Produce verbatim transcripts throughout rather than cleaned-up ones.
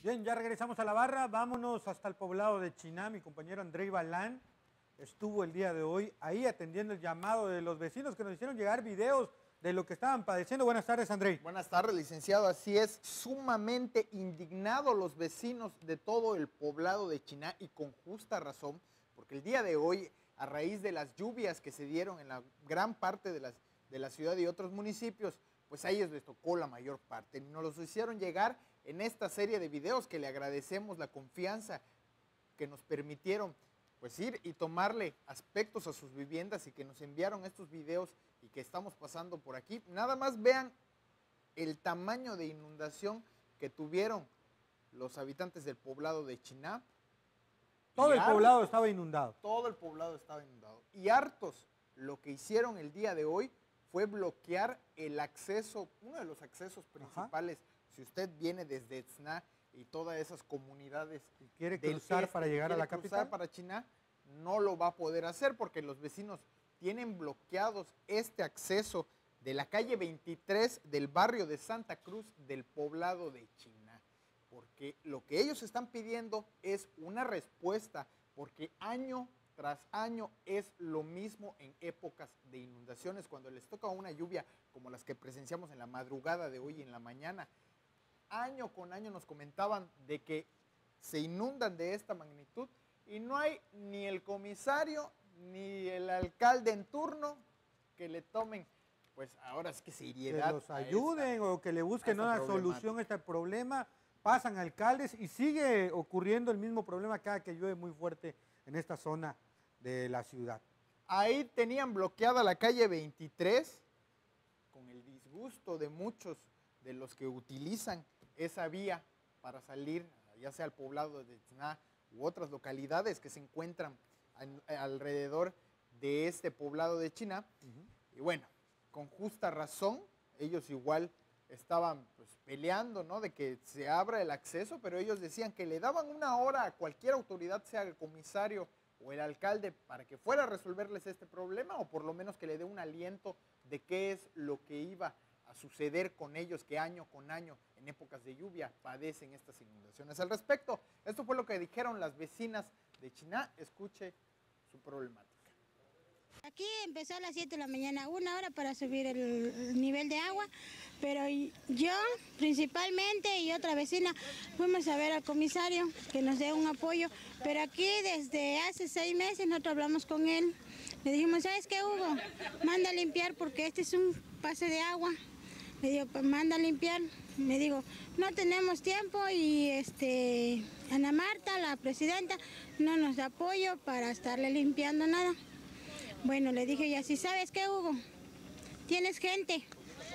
Bien, ya regresamos a la barra, vámonos hasta el poblado de Chiná. Mi compañero Andrei Balán estuvo el día de hoy ahí atendiendo el llamado de los vecinos que nos hicieron llegar videos de lo que estaban padeciendo. Buenas tardes, Andrei. Buenas tardes, licenciado. Así es, sumamente indignados los vecinos de todo el poblado de Chiná y con justa razón, porque el día de hoy, a raíz de las lluvias que se dieron en la gran parte de, las, de la ciudad y otros municipios, pues a ellos les tocó la mayor parte. Nos los hicieron llegar en esta serie de videos que le agradecemos la confianza que nos permitieron pues ir y tomarle aspectos a sus viviendas y que nos enviaron estos videos y que estamos pasando por aquí. Nada más vean el tamaño de inundación que tuvieron los habitantes del poblado de Chiná. Todo el hartos, poblado estaba inundado. Todo el poblado estaba inundado. Y hartos, lo que hicieron el día de hoy fue bloquear el acceso, uno de los accesos principales. Ajá. Si usted viene desde Etzná y todas esas comunidades y quiere cruzar este, para llegar a la capital, para Chiná, no lo va a poder hacer porque los vecinos tienen bloqueados este acceso de la calle veintitrés del barrio de Santa Cruz del poblado de Chiná. Porque lo que ellos están pidiendo es una respuesta, porque año tras año es lo mismo en épocas de inundaciones, cuando les toca una lluvia como las que presenciamos en la madrugada de hoy y en la mañana. Año con año nos comentaban de que se inundan de esta magnitud y no hay ni el comisario ni el alcalde en turno que le tomen, pues ahora es que seriedad. Que los ayuden esta, o que le busquen una solución a este problema. Pasan alcaldes y sigue ocurriendo el mismo problema cada que llueve muy fuerte en esta zona de la ciudad. Ahí tenían bloqueada la calle veintitrés con el disgusto de muchos de los que utilizan esa vía para salir, ya sea al poblado de Etzná u otras localidades que se encuentran alrededor de este poblado de Chiná. Uh-huh. Y bueno, con justa razón, ellos igual estaban pues, peleando, ¿no?, de que se abra el acceso, pero ellos decían que le daban una hora a cualquier autoridad, sea el comisario o el alcalde, para que fuera a resolverles este problema, o por lo menos que le dé un aliento de qué es lo que iba a suceder con ellos, que año con año, en épocas de lluvia, padecen estas inundaciones. Al respecto, esto fue lo que dijeron las vecinas de Chiná. Escuche su problemática. Aquí empezó a las siete de la mañana, una hora para subir el nivel de agua, pero yo principalmente y otra vecina fuimos a ver al comisario que nos dé un apoyo, pero aquí desde hace seis meses nosotros hablamos con él, le dijimos, ¿sabes qué, Hugo? Manda a limpiar porque este es un pase de agua. Le digo, pues manda a limpiar. Me digo, no tenemos tiempo y este Ana Marta, la presidenta, no nos da apoyo para estarle limpiando nada. Bueno, le dije, y así, ¿sabes qué, Hugo? Tienes gente.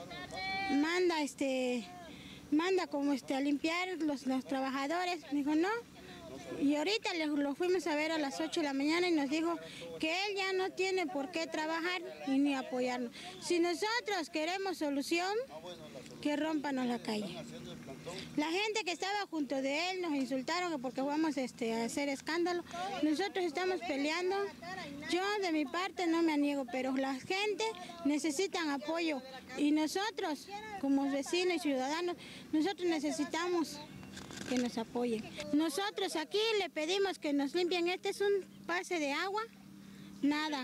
Manda este, manda como este a limpiar los, los trabajadores. Me dijo, no. Y ahorita lo fuimos a ver a las ocho de la mañana y nos dijo que él ya no tiene por qué trabajar y ni apoyarnos. Si nosotros queremos solución, que rómpanos la calle. La gente que estaba junto de él nos insultaron porque vamos este, a hacer escándalo. Nosotros estamos peleando. Yo de mi parte no me niego, pero la gente necesita apoyo. Y nosotros, como vecinos y ciudadanos, nosotros necesitamos que nos apoyen. Nosotros aquí le pedimos que nos limpien. Este es un pase de agua, nada.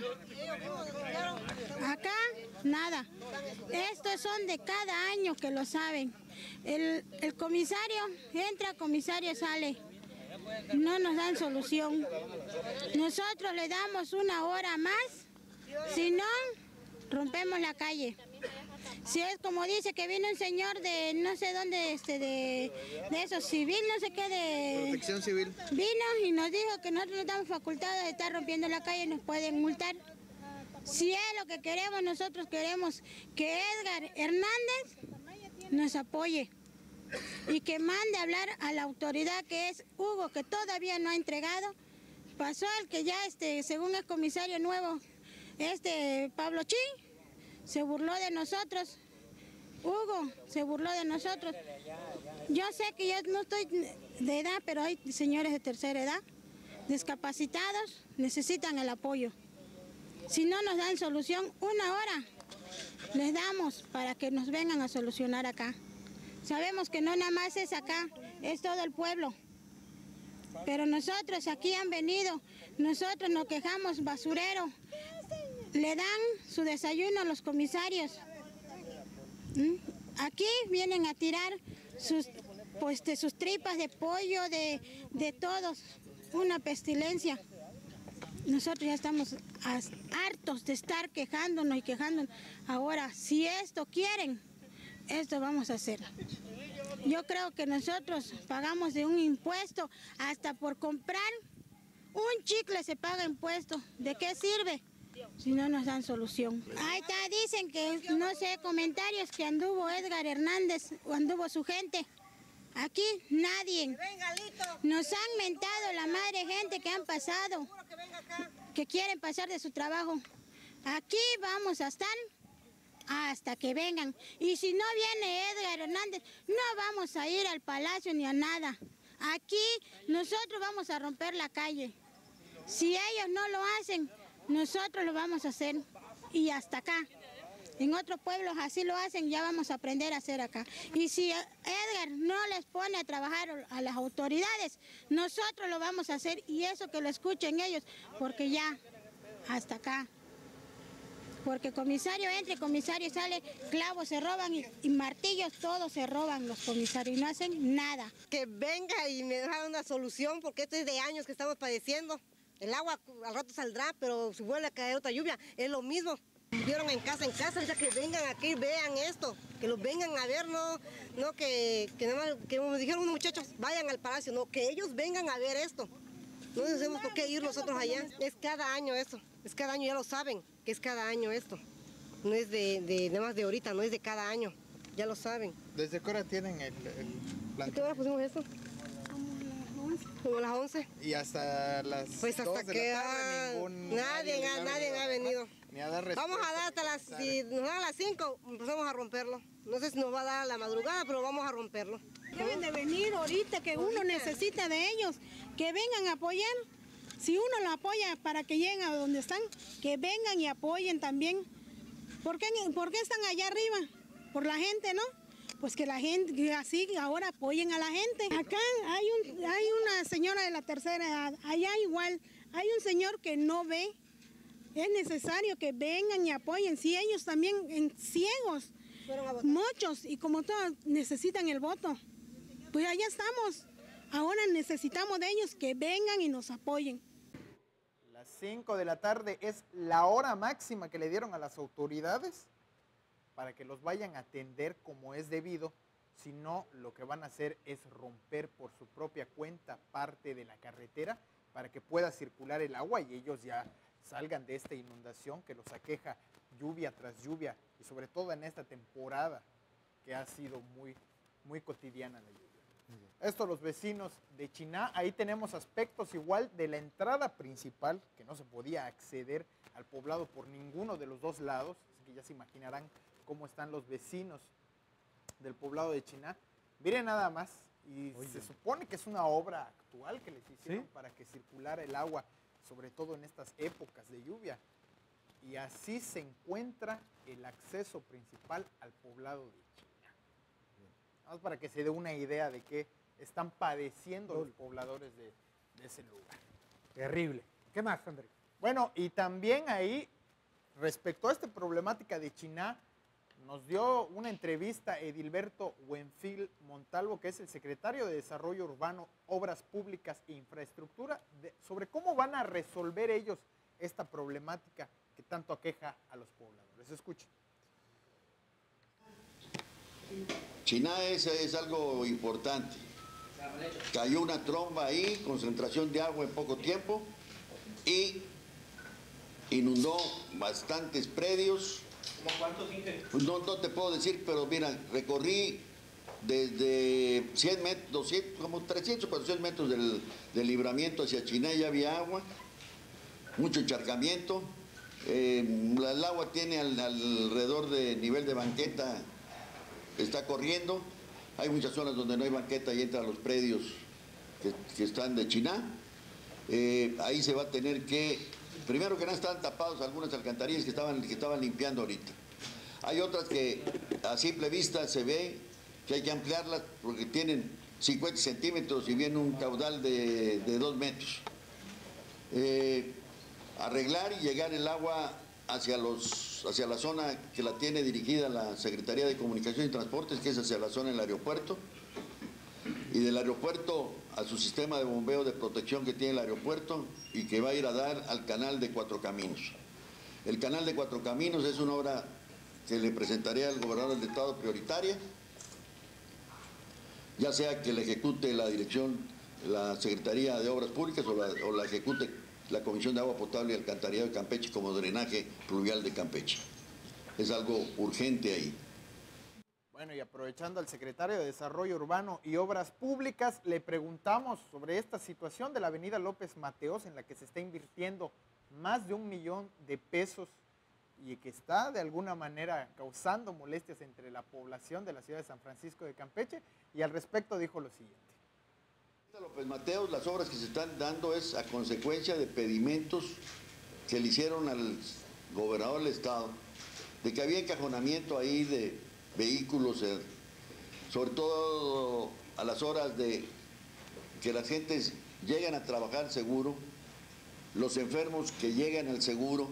Acá, nada. Estos son de cada año que lo saben. El, el comisario entra, comisario sale. No nos dan solución. Nosotros le damos una hora más, si no, rompemos la calle. Si es como dice que vino un señor de no sé dónde, este, de, de eso, civil, no sé qué, de... Protección Civil. Vino y nos dijo que nosotros no estamos facultados de estar rompiendo la calle y nos pueden multar. Si es lo que queremos, nosotros queremos que Edgar Hernández nos apoye y que mande a hablar a la autoridad que es Hugo, que todavía no ha entregado. Pasó el que ya, este, según el comisario nuevo, este Pablo Chi, se burló de nosotros. Hugo se burló de nosotros. Yo sé que yo no estoy de edad, pero hay señores de tercera edad, discapacitados, necesitan el apoyo. Si no nos dan solución, una hora les damos para que nos vengan a solucionar acá. Sabemos que no nada más es acá, es todo el pueblo. Pero nosotros aquí han venido, nosotros nos quejamos, basurero. Le dan su desayuno a los comisarios. ¿Mm? Aquí vienen a tirar sus, pues, de sus tripas de pollo, de, de todos. Una pestilencia. Nosotros ya estamos hartos de estar quejándonos y quejándonos. Ahora, si esto quieren, esto vamos a hacer. Yo creo que nosotros pagamos de un impuesto, hasta por comprar un chicle se paga impuesto. ¿De qué sirve? Si no nos dan solución. Ahí está, dicen que, no sé, comentarios que anduvo Edgar Hernández o anduvo su gente. Aquí nadie. Nos han mentado la madre gente que han pasado, que quieren pasar de su trabajo. Aquí vamos a estar hasta que vengan. Y si no viene Edgar Hernández, no vamos a ir al palacio ni a nada. Aquí nosotros vamos a romper la calle. Si ellos no lo hacen, nosotros lo vamos a hacer. Y hasta acá. En otros pueblos así lo hacen, ya vamos a aprender a hacer acá. Y si Edgar no les pone a trabajar a las autoridades, nosotros lo vamos a hacer, y eso que lo escuchen ellos, porque ya, hasta acá. Porque comisario entra y comisario sale, clavos se roban y, y martillos, todos se roban los comisarios y no hacen nada. Que venga y me da una solución, porque esto es de años que estamos padeciendo. El agua al rato saldrá, pero si vuelve a caer otra lluvia, es lo mismo. Vieron en casa, en casa, ya que vengan aquí, vean esto, que los vengan a ver, no, no que, que nada más, que como dijeron unos muchachos, vayan al palacio, no, que ellos vengan a ver esto. No sabemos por qué ir nosotros allá. Es cada año eso, es cada año, ya lo saben, que es cada año esto. No es de, de nada más de ahorita, no es de cada año, ya lo saben. ¿Desde qué hora tienen el, el plan? ¿A qué hora pusimos esto? Como las once. Y hasta las Pues hasta dos de que la tarde ah, ningún, nadie, les ha nadie venido ha venido. Ni a dar Vamos a dar hasta las, si nos dan a las cinco, empezamos a romperlo. No sé si nos va a dar a la madrugada, pero vamos a romperlo. Deben de venir ahorita, que uno necesita de ellos, que vengan a apoyar. Si uno lo apoya para que lleguen a donde están, que vengan y apoyen también. ¿Por qué, por qué están allá arriba? Por la gente, ¿no? Pues que la gente, que así ahora apoyen a la gente. Acá hay, un, hay una señora de la tercera edad, allá igual, hay un señor que no ve. Es necesario que vengan y apoyen, si ellos también en ciegos, muchos, y como todos necesitan el voto, pues allá estamos. Ahora necesitamos de ellos que vengan y nos apoyen. Las cinco de la tarde es la hora máxima que le dieron a las autoridades para que los vayan a atender como es debido. Si no, lo que van a hacer es romper por su propia cuenta parte de la carretera para que pueda circular el agua y ellos ya salgan de esta inundación que los aqueja lluvia tras lluvia y sobre todo en esta temporada que ha sido muy, muy cotidiana la lluvia. Esto los vecinos de Chiná, ahí tenemos aspectos igual de la entrada principal, que no se podía acceder al poblado por ninguno de los dos lados, así que ya se imaginarán cómo están los vecinos del poblado de Chiná. Miren nada más, y Oye. se supone que es una obra actual que les hicieron ¿Sí? para que circulara el agua, sobre todo en estas épocas de lluvia. Y así se encuentra el acceso principal al poblado de Chiná. Vamos para que se dé una idea de qué están padeciendo los pobladores de, de ese lugar. Terrible. ¿Qué más, André? Bueno, y también ahí, respecto a esta problemática de Chiná, nos dio una entrevista Edilberto Buenfil Montalvo, que es el secretario de Desarrollo Urbano, Obras Públicas e Infraestructura, de, sobre cómo van a resolver ellos esta problemática que tanto aqueja a los pobladores. Escuchen. Chiná es, es algo importante. Cayó una tromba ahí, concentración de agua en poco tiempo y inundó bastantes predios. ¿Cómo cuántos, Inge? No, no te puedo decir, pero mira, recorrí desde cien metros, doscientos, como trescientos, cuatrocientos metros del, del libramiento hacia Chiná, ya había agua, mucho encharcamiento. Eh, el agua tiene al, alrededor de nivel de banqueta, está corriendo. Hay muchas zonas donde no hay banqueta y entran los predios que, que están de Chiná. Eh, ahí se va a tener que, primero que nada están tapados algunas alcantarillas que estaban, que estaban limpiando ahorita. Hay otras que a simple vista se ve que hay que ampliarlas porque tienen cincuenta centímetros y viene un caudal de, de dos metros. Eh, arreglar y llegar el agua hacia, los, hacia la zona que la tiene dirigida la Secretaría de Comunicación y Transportes, que es hacia la zona del aeropuerto, y del aeropuerto a su sistema de bombeo de protección que tiene el aeropuerto y que va a ir a dar al canal de Cuatro Caminos. El canal de Cuatro Caminos es una obra que le presentaré al gobernador del estado prioritaria, ya sea que la ejecute la dirección, la Secretaría de Obras Públicas o la, o la ejecute la Comisión de Agua Potable y Alcantarillado de Campeche como drenaje pluvial de Campeche. Es algo urgente ahí. Bueno, y aprovechando al secretario de Desarrollo Urbano y Obras Públicas, le preguntamos sobre esta situación de la avenida López Mateos en la que se está invirtiendo más de un millón de pesos y que está de alguna manera causando molestias entre la población de la ciudad de San Francisco de Campeche, y al respecto dijo lo siguiente. López Mateos, las obras que se están dando es a consecuencia de pedimentos que le hicieron al gobernador del estado, de que había encajonamiento ahí de vehículos, eh, sobre todo a las horas de que las gentes llegan a trabajar seguro, los enfermos que llegan al seguro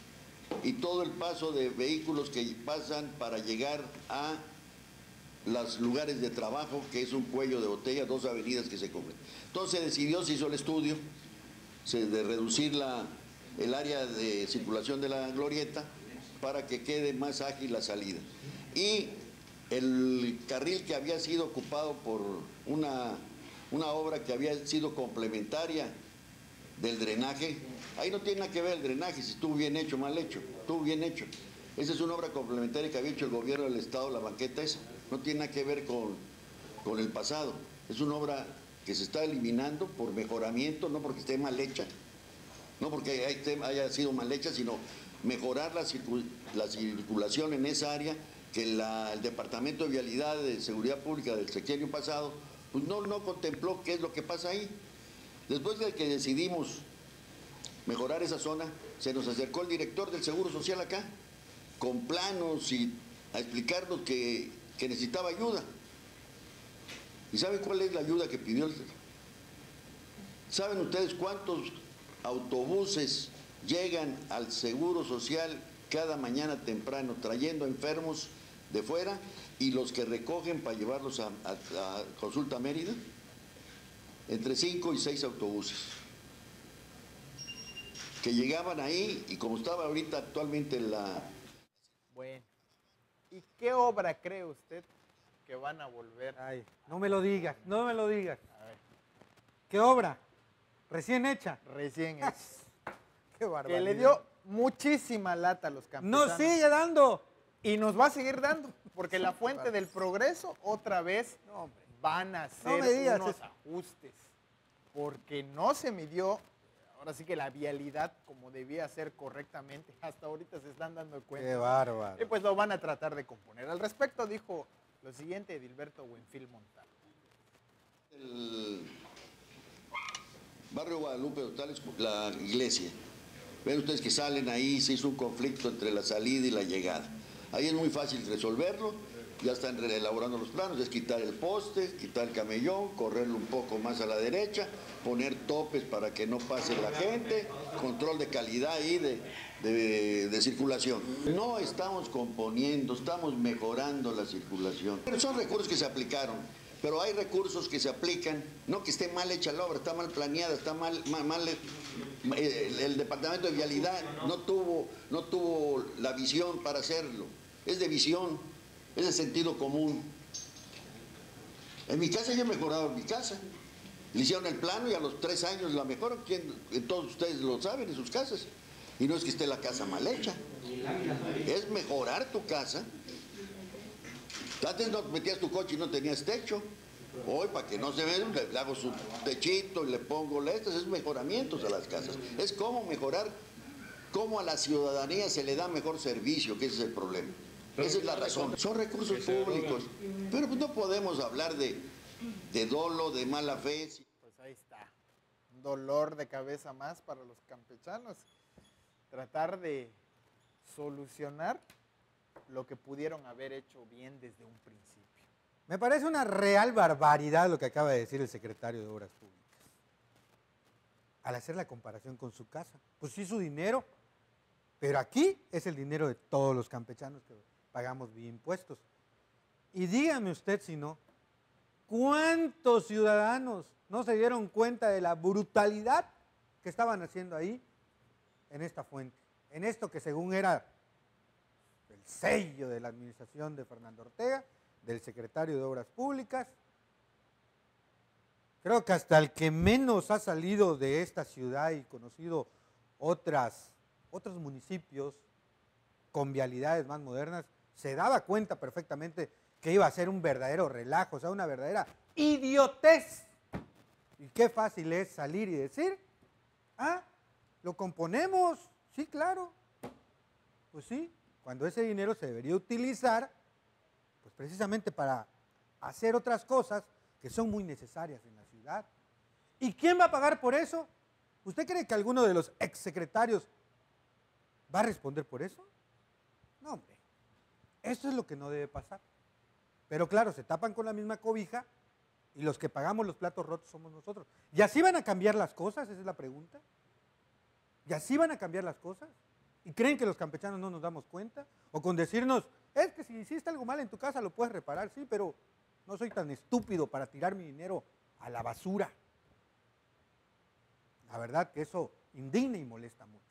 y todo el paso de vehículos que pasan para llegar a los lugares de trabajo, que es un cuello de botella, dos avenidas que se cubren. Entonces se decidió, se hizo el estudio se, de reducir la, el área de circulación de la glorieta para que quede más ágil la salida. Y el carril que había sido ocupado por una, una obra que había sido complementaria del drenaje, ahí no tiene nada que ver el drenaje, si estuvo bien hecho o mal hecho, estuvo bien hecho. Esa es una obra complementaria que había hecho el gobierno del estado, la banqueta esa, no tiene nada que ver con, con el pasado. Es una obra que se está eliminando por mejoramiento, no porque esté mal hecha, no porque haya sido mal hecha, sino mejorar la, circul la circulación en esa área que la, el Departamento de Vialidad de Seguridad Pública del sexenio pasado pues no, no contempló qué es lo que pasa ahí. Después de que decidimos mejorar esa zona, se nos acercó el director del Seguro Social acá, con planos y a explicarnos que, que necesitaba ayuda. ¿Y saben cuál es la ayuda que pidió? ¿Saben ustedes cuántos autobuses llegan al Seguro Social cada mañana temprano trayendo enfermos de fuera y los que recogen para llevarlos a, a, a Consulta Mérida? Entre cinco y seis autobuses que llegaban ahí, y como estaba ahorita actualmente la... Bueno, ¿y qué obra cree usted que van a volver? Ay, no me lo digas, no me lo digas. A ver. ¿Qué obra? ¿Recién hecha? Recién hecha. Qué barbaridad. Que le dio muchísima lata a los campechanos. ¡No sigue dando! Y nos va a seguir dando, porque la Fuente del Progreso otra vez No, hombre. van a hacer No me digas unos eso. ajustes, porque no se midió, ahora sí que la vialidad como debía ser correctamente, hasta ahorita se están dando cuenta. ¡Qué bárbaro! Y pues lo van a tratar de componer. Al respecto dijo lo siguiente Edilberto Buenfil Montalvo. El barrio Guadalupe Total es la iglesia. Ven ustedes que salen ahí, se hizo un conflicto entre la salida y la llegada. Ahí es muy fácil resolverlo, ya están elaborando los planos, es quitar el poste, quitar el camellón, correrlo un poco más a la derecha, poner topes para que no pase la gente, control de calidad ahí de, de, de circulación. No estamos componiendo, estamos mejorando la circulación. Pero son recursos que se aplicaron, pero hay recursos que se aplican, no que esté mal hecha la obra, está mal planeada, está mal, mal, mal el, el Departamento de Vialidad no tuvo, no tuvo la visión para hacerlo. Es de visión, es de sentido común. En mi casa yo he mejorado mi casa. Le hicieron el plano y a los tres años la mejoran. ¿Quién? Todos ustedes lo saben en sus casas. Y no es que esté la casa mal hecha. Es mejorar tu casa. Antes no metías tu coche y no tenías techo. Hoy, para que no se vea, le, le hago su techito y le pongo letras. Es mejoramientos a las casas. Es cómo mejorar, cómo a la ciudadanía se le da mejor servicio, que ese es el problema. Esa es la razón. Son recursos públicos. Pero pues no podemos hablar de, de dolo, de mala fe. Pues ahí está. Un dolor de cabeza más para los campechanos. Tratar de solucionar lo que pudieron haber hecho bien desde un principio. Me parece una real barbaridad lo que acaba de decir el secretario de Obras Públicas. Al hacer la comparación con su casa. Pues sí, su dinero, pero aquí es el dinero de todos los campechanos que pagamos vía impuestos. Y dígame usted si no, ¿cuántos ciudadanos no se dieron cuenta de la brutalidad que estaban haciendo ahí en esta fuente? En esto que según era el sello de la administración de Fernando Ortega, del secretario de Obras Públicas. Creo que hasta el que menos ha salido de esta ciudad y conocido otras, otros municipios con vialidades más modernas, se daba cuenta perfectamente que iba a ser un verdadero relajo, o sea, una verdadera idiotez. Y qué fácil es salir y decir, ah, lo componemos, sí, claro. Pues sí, cuando ese dinero se debería utilizar, pues precisamente para hacer otras cosas que son muy necesarias en la ciudad. ¿Y quién va a pagar por eso? ¿Usted cree que alguno de los exsecretarios va a responder por eso? No, hombre. Eso es lo que no debe pasar. Pero claro, se tapan con la misma cobija y los que pagamos los platos rotos somos nosotros. ¿Y así van a cambiar las cosas? Esa es la pregunta. ¿Y así van a cambiar las cosas? ¿Y creen que los campechanos no nos damos cuenta? O con decirnos, es que si hiciste algo mal en tu casa lo puedes reparar, sí, pero no soy tan estúpido para tirar mi dinero a la basura. La verdad que eso indigna y molesta mucho.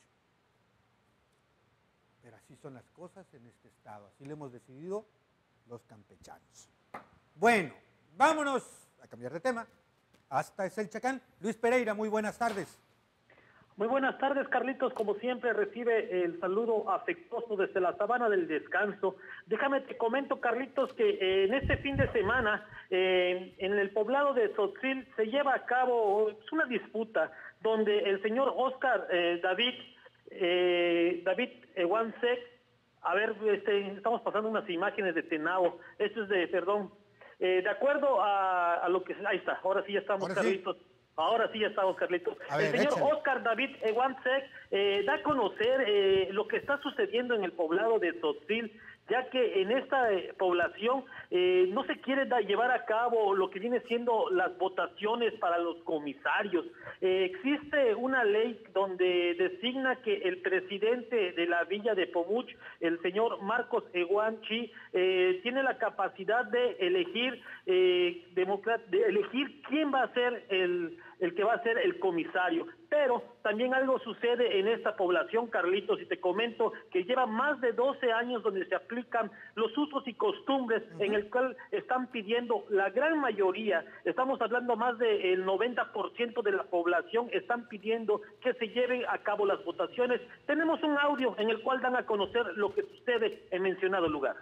Pero así son las cosas en este estado, así lo hemos decidido los campechanos. Bueno, vámonos a cambiar de tema. Hasta es el Chacán. Luis Pereira, muy buenas tardes. Muy buenas tardes, Carlitos. Como siempre, recibe el saludo afectuoso desde la Sabana del Descanso. Déjame te comento, Carlitos, que eh, en este fin de semana, eh, en el poblado de Tzotzil, se lleva a cabo es una disputa donde el señor Oscar eh, David, eh, David Ewansek, a ver, este, estamos pasando unas imágenes de Tenao, esto es de, perdón, eh, de acuerdo a, a lo que, ahí está, ahora sí ya estamos, ahora Carlitos. Sí. Ahora sí ya estamos, Carlitos. Ver, el señor échale. Oscar David Ewansek eh, da a conocer eh, lo que está sucediendo en el poblado de Tzotzil, ya que en esta eh, población eh, no se quiere da, llevar a cabo lo que viene siendo las votaciones para los comisarios. Eh, existe una ley donde designa que el presidente de la villa de Pomuch, el señor Marcos Eguanchi, eh, tiene la capacidad de elegir, eh, de elegir quién va a ser el el que va a ser el comisario. Pero también algo sucede en esta población, Carlitos, y te comento que lleva más de doce años donde se aplican los usos y costumbres uh-huh. en el cual están pidiendo la gran mayoría, estamos hablando más del noventa por ciento de la población, están pidiendo que se lleven a cabo las votaciones. Tenemos un audio en el cual dan a conocer lo que sucede en mencionado lugar.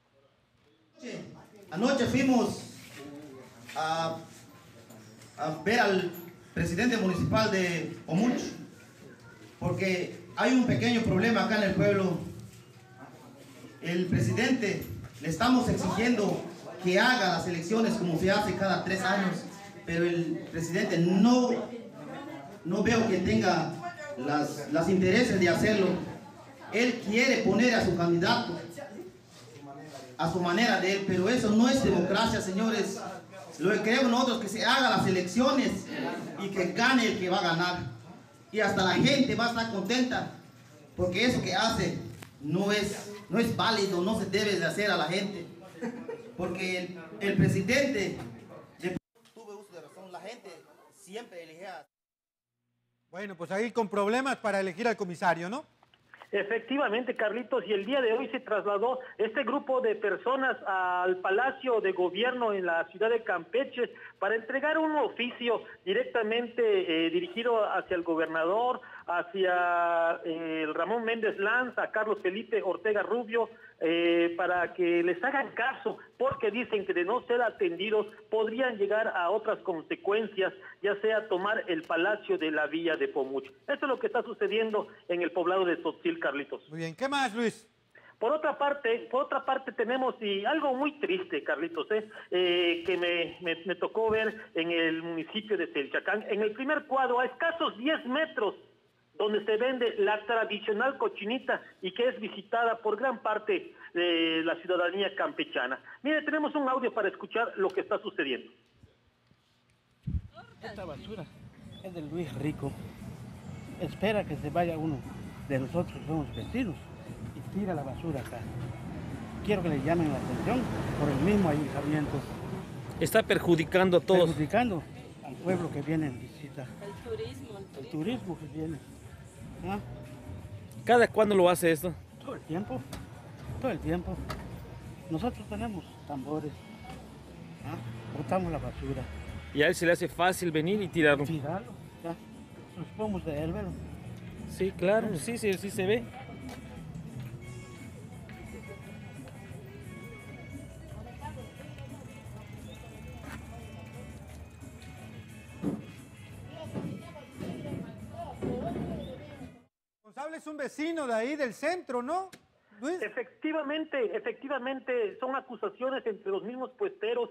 Anoche fuimos a... a ver al presidente municipal de Pomuch, porque hay un pequeño problema acá en el pueblo. El presidente le estamos exigiendo que haga las elecciones como se hace cada tres años, pero el presidente no, no veo que tenga las, las intereses de hacerlo. Él quiere poner a su candidato a su manera de él, pero eso no es democracia, señores. Lo que queremos nosotros es que se hagan las elecciones y que gane el que va a ganar. Y hasta la gente va a estar contenta, porque eso que hace no es, no es válido, no se debe de hacer a la gente. Porque el, el presidente, tuve uso de razón, la gente siempre elegía. Bueno, pues ahí con problemas para elegir al comisario, ¿no? Efectivamente, Carlitos, y el día de hoy se trasladó este grupo de personas al Palacio de Gobierno en la ciudad de Campeche para entregar un oficio directamente eh, dirigido hacia el gobernador, hacia eh, el Ramón Méndez Lanz, a Carlos Felipe Ortega Rubio, eh, para que les hagan caso, porque dicen que de no ser atendidos podrían llegar a otras consecuencias, ya sea tomar el Palacio de la Villa de Pomuch. Esto es lo que está sucediendo en el poblado de Tzotzil, Carlitos. Muy bien, ¿qué más, Luis? Por otra parte, por otra parte tenemos y algo muy triste, Carlitos, ¿eh? Eh, que me, me, me tocó ver en el municipio de Telchacán. En el primer cuadro, a escasos diez metros, donde se vende la tradicional cochinita y que es visitada por gran parte de la ciudadanía campechana. Mire, tenemos un audio para escuchar lo que está sucediendo. Esta basura es de Luis Rico. Espera que se vaya uno de nosotros, somos vecinos, y tira la basura acá. Quiero que le llamen la atención por el mismo ayuntamiento. Está perjudicando a todos. Perjudicando al pueblo que viene en visita. El turismo. El turismo, el turismo que viene. ¿Ah? ¿Cada cuándo lo hace esto? Todo el tiempo. Todo el tiempo. Nosotros tenemos tambores. ¿Ah? Botamos la basura. Y a él se le hace fácil venir y tirarlo. Tirarlo, ya. Nos podemos de él, ¿verdad? Sí, claro, sí, sí, sí se ve. Responsable es un vecino de ahí del centro, ¿no, Luis? Efectivamente, efectivamente, son acusaciones entre los mismos puesteros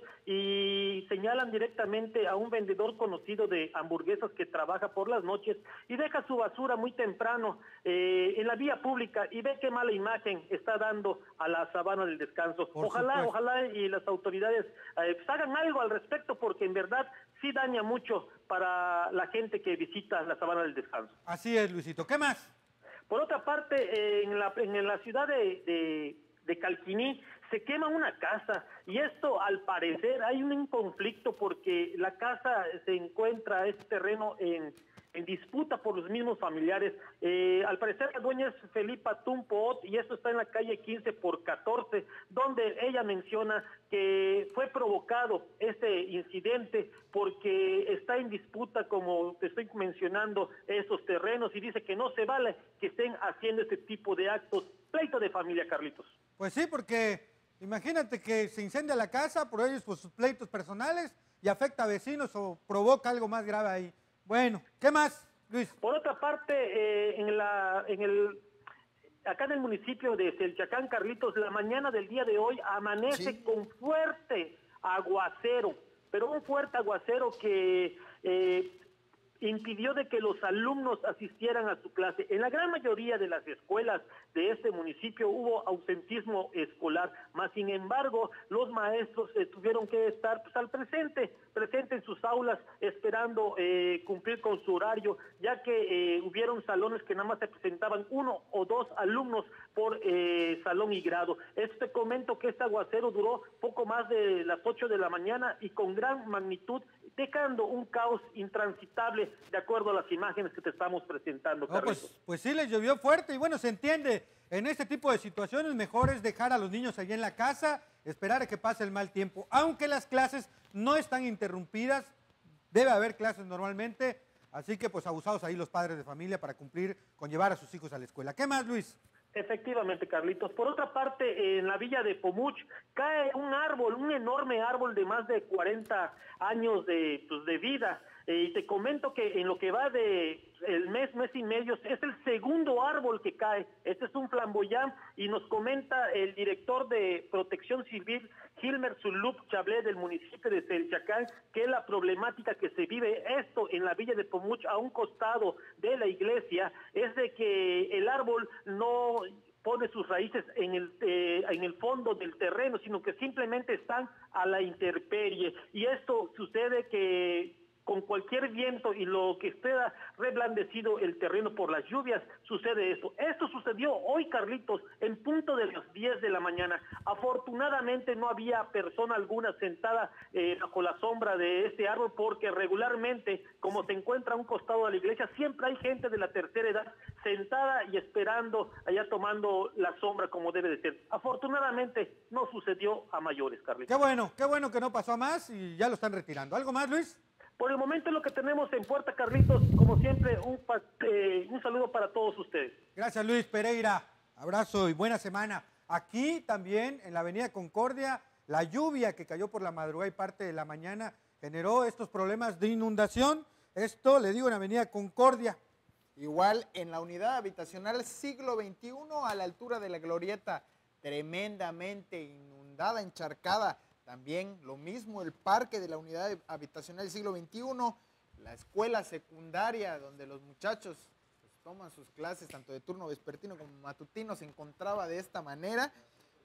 y señalan directamente a un vendedor conocido de hamburguesas que trabaja por las noches y deja su basura muy temprano eh, en la vía pública y ve qué mala imagen está dando a la Sabana del Descanso. Por ojalá, supuesto. ojalá y las autoridades eh, pues hagan algo al respecto porque en verdad sí daña mucho para la gente que visita la Sabana del Descanso. Así es, Luisito. ¿Qué más? Por otra parte, eh, en, la, en la ciudad de, de, de Calquiní se quema una casa y esto al parecer hay un conflicto porque la casa se encuentra, este terreno en, en disputa por los mismos familiares. Eh, al parecer la dueña es Felipa Tumpoot y esto está en la calle quince por catorce, donde ella menciona que fue provocado este incidente porque está en disputa, como te estoy mencionando, esos terrenos y dice que no se vale que estén haciendo este tipo de actos. Pleito de familia, Carlitos. Pues sí, porque imagínate que se incendia la casa por ellos, por sus pleitos personales y afecta a vecinos o provoca algo más grave ahí. Bueno, ¿qué más, Luis? Por otra parte, eh, en la, en el, acá en el municipio de Selchacán, Carlitos, la mañana del día de hoy amanece sí. con fuerte aguacero, pero un fuerte aguacero que eh, impidió de que los alumnos asistieran a su clase. En la gran mayoría de las escuelas de este municipio hubo ausentismo escolar, más sin embargo, los maestros eh, tuvieron que estar pues, al presente, presente en sus aulas, esperando eh, cumplir con su horario, ya que eh, hubieron salones que nada más se presentaban uno o dos alumnos por eh, salón y grado. Este comento que este aguacero duró poco más de las ocho de la mañana y con gran magnitud, dejando un caos intransitable de acuerdo a las imágenes que te estamos presentando, no, pues, pues sí, les llovió fuerte y bueno, se entiende, en este tipo de situaciones mejor es dejar a los niños allí en la casa, esperar a que pase el mal tiempo, aunque las clases no están interrumpidas, debe haber clases normalmente, así que pues abusados ahí los padres de familia para cumplir con llevar a sus hijos a la escuela. ¿Qué más, Luis? Efectivamente, Carlitos. Por otra parte, en la villa de Pomuch cae un árbol, un enorme árbol de más de cuarenta años de, pues, de vida. Eh, y te comento que en lo que va de el mes, mes y medio, es el segundo árbol que cae. Este es un flamboyán y nos comenta el director de Protección Civil, Gilmer Zulup Chablé, del municipio de Selchacán, que la problemática que se vive esto en la villa de Pomuch, a un costado de la iglesia, es de que el árbol no pone sus raíces en el eh, en el fondo del terreno, sino que simplemente están a la intemperie. Y esto sucede que con cualquier viento y lo que esté reblandecido el terreno por las lluvias, sucede esto. Esto sucedió hoy, Carlitos, en punto de las diez de la mañana. Afortunadamente no había persona alguna sentada eh, bajo la sombra de este árbol, porque regularmente, como se encuentra a un costado de la iglesia, siempre hay gente de la tercera edad sentada y esperando, allá tomando la sombra como debe de ser. Afortunadamente no sucedió a mayores, Carlitos. Qué bueno, qué bueno que no pasó a más y ya lo están retirando. ¿Algo más, Luis? Por el momento es lo que tenemos en puerta, Carlitos. Como siempre, un, eh, un saludo para todos ustedes. Gracias, Luis Pereira. Abrazo y buena semana. Aquí también, en la avenida Concordia, la lluvia que cayó por la madrugada y parte de la mañana generó estos problemas de inundación. Esto, le digo, en la avenida Concordia. Igual en la unidad habitacional siglo veintiuno, a la altura de la glorieta, tremendamente inundada, encharcada. También lo mismo el parque de la unidad habitacional siglo veintiuno, la escuela secundaria donde los muchachos pues, toman sus clases tanto de turno vespertino como matutino, se encontraba de esta manera.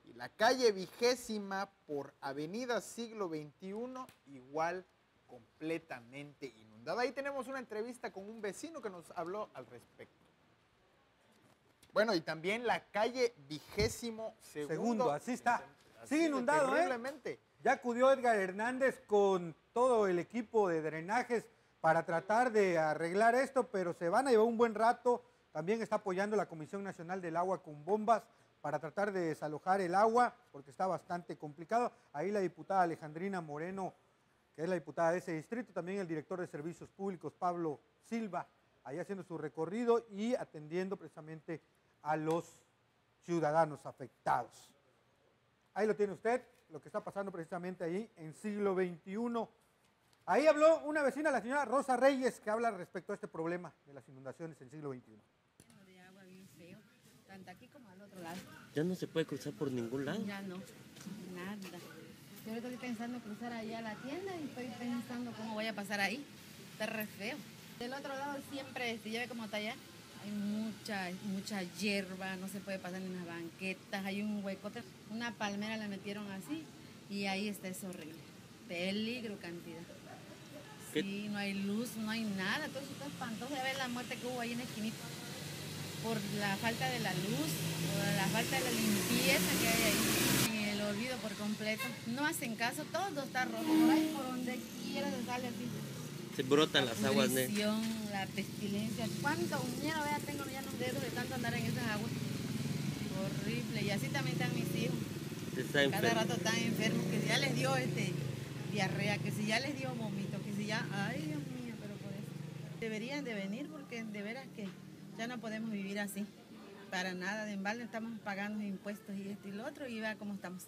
Y la calle vigésima por Avenida Siglo veintiuno, igual completamente inundada. Ahí tenemos una entrevista con un vecino que nos habló al respecto. Bueno, y también la calle vigésimo segundo. Segundo, así está. Así Sigue de inundado, ¿eh? terriblemente. Ya acudió Edgar Hernández con todo el equipo de drenajes para tratar de arreglar esto, pero se van a llevar un buen rato. También está apoyando la Comisión Nacional del Agua con bombas para tratar de desalojar el agua, porque está bastante complicado. Ahí la diputada Alejandrina Moreno, que es la diputada de ese distrito, también el director de Servicios Públicos, Pablo Silva, ahí haciendo su recorrido y atendiendo precisamente a los ciudadanos afectados. Ahí lo tiene usted, lo que está pasando precisamente ahí en Siglo veintiuno. Ahí habló una vecina, la señora Rosa Reyes, que habla respecto a este problema de las inundaciones en Siglo veintiuno. De agua bien feo, tanto aquí como al otro lado. Ya no se puede cruzar por ningún lado. Ya no, nada. Yo ahorita estoy pensando cruzar allá a la tienda y estoy pensando cómo voy a pasar ahí. Está re feo. Del otro lado siempre, si ya ve cómo está allá, hay mucha, mucha hierba, no se puede pasar en las banquetas, hay un huecote, una palmera la metieron así y ahí está, es horrible. Peligro cantidad. Sí, no hay luz, no hay nada, todo eso está espantoso. Ya ves la muerte que hubo ahí en la esquinita. Por la falta de la luz, por la falta de la limpieza que hay ahí. En el olvido por completo. No hacen caso, todo está rojo. Por ahí, por donde quiera se sale así. Se brotan las aguas, ¿no? La pestilencia. ¿Cuánto uñero vea tengo ya los dedos de tanto andar en esas aguas? Horrible. Y así también están mis hijos. Está Cada rato están enfermos, que si ya les dio este diarrea, que si ya les dio vómito, que si ya, ay Dios mío, pero por eso. Deberían de venir porque de veras que ya no podemos vivir así. Para nada, de embalde estamos pagando impuestos y esto y lo otro y vea cómo estamos.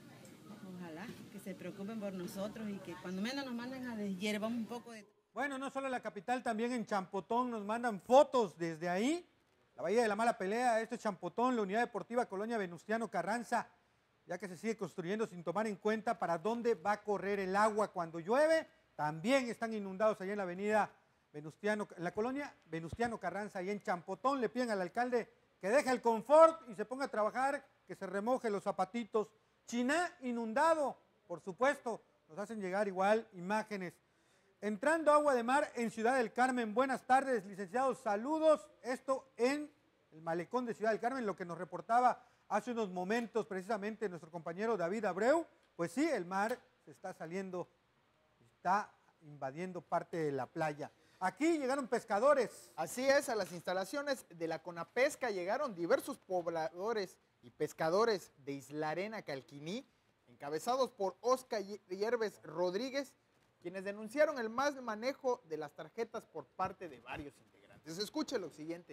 Ojalá que se preocupen por nosotros y que cuando menos nos manden a deshiervar un poco de... Bueno, no solo en la capital, también en Champotón nos mandan fotos desde ahí. La Bahía de la Mala Pelea, esto es Champotón, la Unidad Deportiva Colonia Venustiano Carranza, ya que se sigue construyendo sin tomar en cuenta para dónde va a correr el agua cuando llueve. También están inundados allá en la avenida Venustiano, en la colonia Venustiano Carranza, ahí en Champotón. Le piden al alcalde que deje el confort y se ponga a trabajar, que se remoje los zapatitos. Chiná inundado, por supuesto, nos hacen llegar igual imágenes. Entrando agua de mar en Ciudad del Carmen. Buenas tardes, licenciados, saludos. Esto en el malecón de Ciudad del Carmen, lo que nos reportaba hace unos momentos precisamente nuestro compañero David Abreu. Pues sí, el mar se está saliendo, está invadiendo parte de la playa. Aquí llegaron pescadores. Así es, a las instalaciones de la Conapesca llegaron diversos pobladores y pescadores de Isla Arena, Calquiní, encabezados por Oscar Yerves Rodríguez, quienes denunciaron el mal manejo de las tarjetas por parte de varios integrantes. Escuche lo siguiente.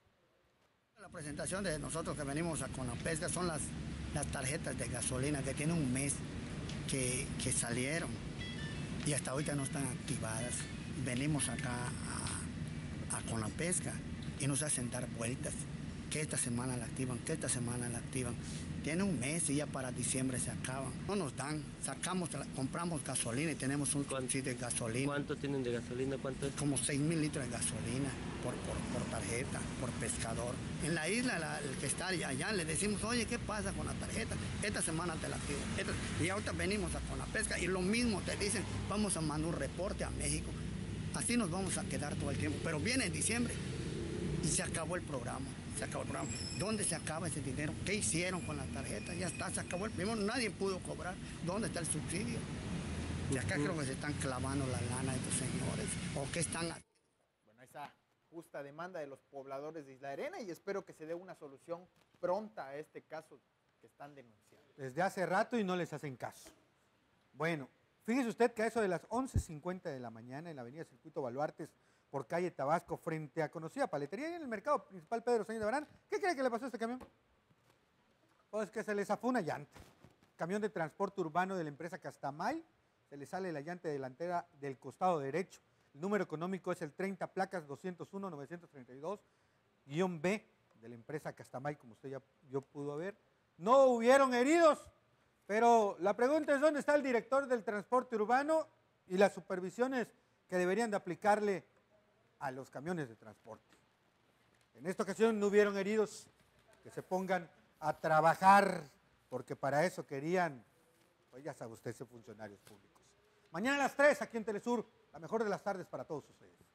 La presentación de nosotros que venimos a Conapesca son las, las tarjetas de gasolina que tienen un mes que, que salieron y hasta ahorita no están activadas. Venimos acá a, a Conapesca y nos hacen dar vueltas, que esta semana la activan, que esta semana la activan. Tiene un mes y ya para diciembre se acaban. No nos dan, sacamos, compramos gasolina y tenemos un sitio de gasolina. ¿Cuánto tienen de gasolina? ¿Cuánto es? Como seis mil litros de gasolina por, por, por tarjeta, por pescador. En la isla, la, el que está allá, le decimos, oye, ¿qué pasa con la tarjeta? Esta semana te la activo. Esta, y ahorita venimos a Conapesca y lo mismo te dicen, vamos a mandar un reporte a México. Así nos vamos a quedar todo el tiempo. Pero viene en diciembre y se acabó el programa. Se acabó el programa. ¿Dónde se acaba ese dinero? ¿Qué hicieron con la tarjeta? Ya está, se acabó el primero. Nadie pudo cobrar. ¿Dónde está el subsidio? Y acá creo que se están clavando la lana de estos señores. ¿O qué están haciendo? Bueno, esa justa demanda de los pobladores de Isla Arena y espero que se dé una solución pronta a este caso que están denunciando. Desde hace rato y no les hacen caso. Bueno, fíjese usted que a eso de las once cincuenta de la mañana en la avenida Circuito Baluartes, por calle Tabasco, frente a conocida paletería y en el mercado principal Pedro Sáenz de Barán. ¿Qué cree que le pasó a este camión? Pues que se le zafó una llanta. Camión de transporte urbano de la empresa Castamay, se le sale la llanta delantera del costado derecho. El número económico es el treinta placas doscientos uno novecientos treinta y dos guión B de la empresa Castamay, como usted ya yo pudo ver. No hubieron heridos, pero la pregunta es dónde está el director del transporte urbano y las supervisiones que deberían de aplicarle a los camiones de transporte. En esta ocasión no hubieron heridos, que se pongan a trabajar porque para eso querían, pues ya sabe usted, ser funcionarios públicos. Mañana a las tres aquí en Telesur, la mejor de las tardes para todos ustedes.